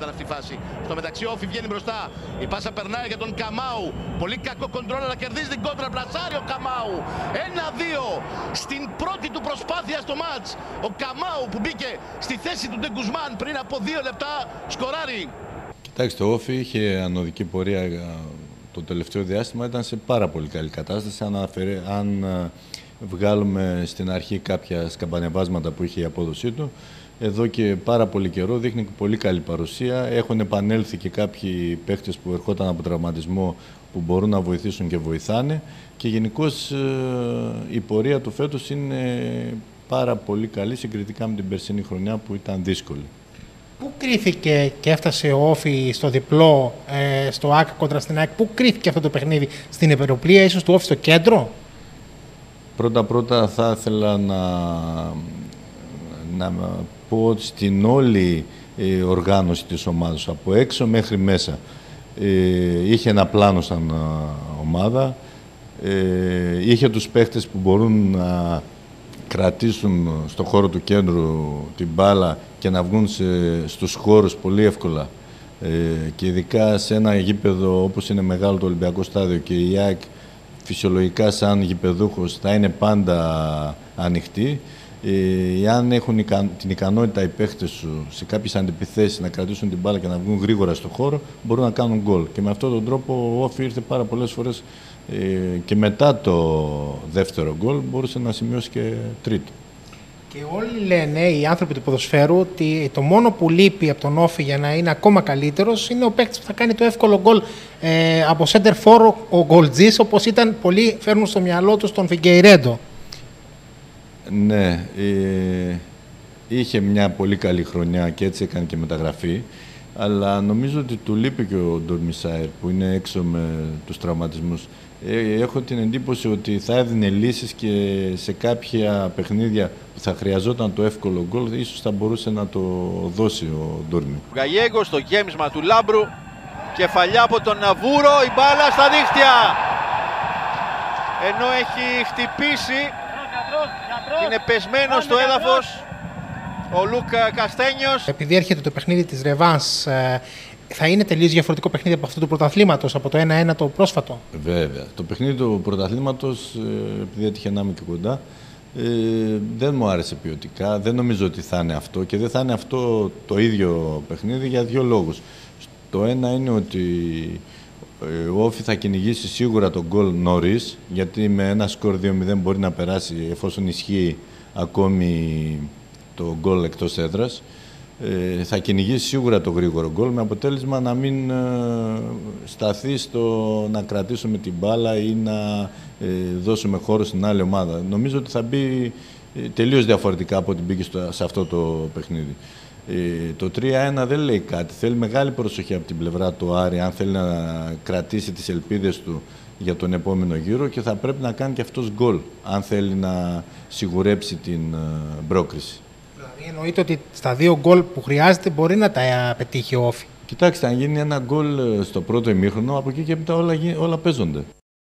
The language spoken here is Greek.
ήταν αυτή η φάση. Στο μεταξύ, ο Όφη βγαίνει μπροστά. Η πάσα περνάει για τον Καμάου. Πολύ κακό κοντρόλ, αλλά κερδίζει την κόντρα. Πλασάρει ο Καμάου. 1-2 στην πρώτη του προσπάθεια στο μάτς. Ο Καμάου που μπήκε στη θέση του Ντεγκουσμάν πριν από 2 λεπτά σκοράρει. Κοιτάξτε, ο Όφη είχε ανωδική πορεία το τελευταίο διάστημα, ήταν σε πάρα πολύ καλή κατάσταση. Αν βγάλουμε στην αρχή κάποια σκαμπανεβάσματα που είχε η απόδοσή του, εδώ και πάρα πολύ καιρό δείχνει πολύ καλή παρουσία. Έχουν επανέλθει και κάποιοι παίχτες που ερχόταν από τραυματισμό που μπορούν να βοηθήσουν και βοηθάνε. Και γενικώς η πορεία του φέτος είναι πάρα πολύ καλή συγκριτικά με την περσινή χρονιά που ήταν δύσκολη. Πού κρίθηκε και έφτασε ο Όφη στο διπλό στο ΑΚ κόντρα στην ΑΕΚ, πού κρίθηκε αυτό το παιχνίδι, στην υπεροπλία, ίσως του Όφη στο κέντρο? Πρώτα θα ήθελα να πω στην όλη οργάνωση της ομάδας, από έξω μέχρι μέσα. Είχε ένα πλάνο σαν ομάδα, είχε τους παίχτες που μπορούν να κρατήσουν στο χώρο του κέντρου την μπάλα και να βγουν στους χώρους πολύ εύκολα. Και ειδικά σε ένα γήπεδο όπως είναι μεγάλο το Ολυμπιακό Στάδιο και η ΑΕΚ φυσιολογικά σαν γηπεδούχος θα είναι πάντα ανοιχτή. Αν έχουν την ικανότητα οι παίχτες σου σε κάποιες αντιπιθέσεις να κρατήσουν την μπάλα και να βγουν γρήγορα στο χώρο, μπορούν να κάνουν γκολ. Και με αυτόν τον τρόπο ο Όφη ήρθε πάρα πολλές φορές και μετά το δεύτερο γκολ μπορούσε να σημειώσει και τρίτο. Και όλοι λένε, οι άνθρωποι του ποδοσφαίρου, ότι το μόνο που λείπει από τον Όφη για να είναι ακόμα καλύτερος είναι ο παίκτης που θα κάνει το εύκολο γκολ από center for, ο γκολτζής, όπως ήταν πολλοί φέρνουν στο μυαλό τους τον Φιγκεϊρέντο. Ναι, είχε μια πολύ καλή χρονιά και έτσι έκανε και μεταγραφή, αλλά νομίζω ότι του λείπει και ο Ντορμισάιρ που είναι έξω με τους τραυματισμούς. Έχω την εντύπωση ότι θα έδινε λύσεις και σε κάποια παιχνίδια που θα χρειαζόταν το εύκολο γκολ, ίσως θα μπορούσε να το δώσει ο Ντόρμι. Γκαγιέγκο στο γέμισμα του Λάμπρου, κεφαλιά από τον Ναβούρο, η μπάλα στα δίχτυα. Ενώ έχει χτυπήσει, είναι πεσμένο στο έδαφος ο Λούκα Καστένιος. Επειδή έρχεται το παιχνίδι της Ρεβάνς, θα είναι τελείως διαφορετικό παιχνίδι από αυτό του πρωταθλήματος, από το 1-1 το πρόσφατο? Βέβαια. Το παιχνίδι του πρωταθλήματος, επειδή έτυχε να είμαι και κοντά, δεν μου άρεσε ποιοτικά. Δεν νομίζω ότι θα είναι αυτό και δεν θα είναι αυτό το ίδιο παιχνίδι για δύο λόγους. Το ένα είναι ότι ο Όφη θα κυνηγήσει σίγουρα τον γκολ νωρίς, γιατί με ένα σκορ 2-0 μπορεί να περάσει εφόσον ισχύει ακόμη το γκολ εκτός έδρας. Θα κυνηγήσει σίγουρα το γρήγορο γκολ με αποτέλεσμα να μην σταθεί στο να κρατήσουμε την μπάλα ή να δώσουμε χώρο στην άλλη ομάδα. Νομίζω ότι θα μπει τελείως διαφορετικά από ό,τι μπήκε σε αυτό το παιχνίδι. Το 3-1 δεν λέει κάτι. Θέλει μεγάλη προσοχή από την πλευρά του Άρη αν θέλει να κρατήσει τις ελπίδες του για τον επόμενο γύρο και θα πρέπει να κάνει και αυτός γκολ αν θέλει να σιγουρέψει την πρόκριση. Εννοείται ότι στα 2 γκολ που χρειάζεται μπορεί να τα πετύχει ο Όφη. Κοιτάξτε, αν γίνει ένα γκολ στο πρώτο ημίχρονο, από εκεί και μετά όλα παίζονται.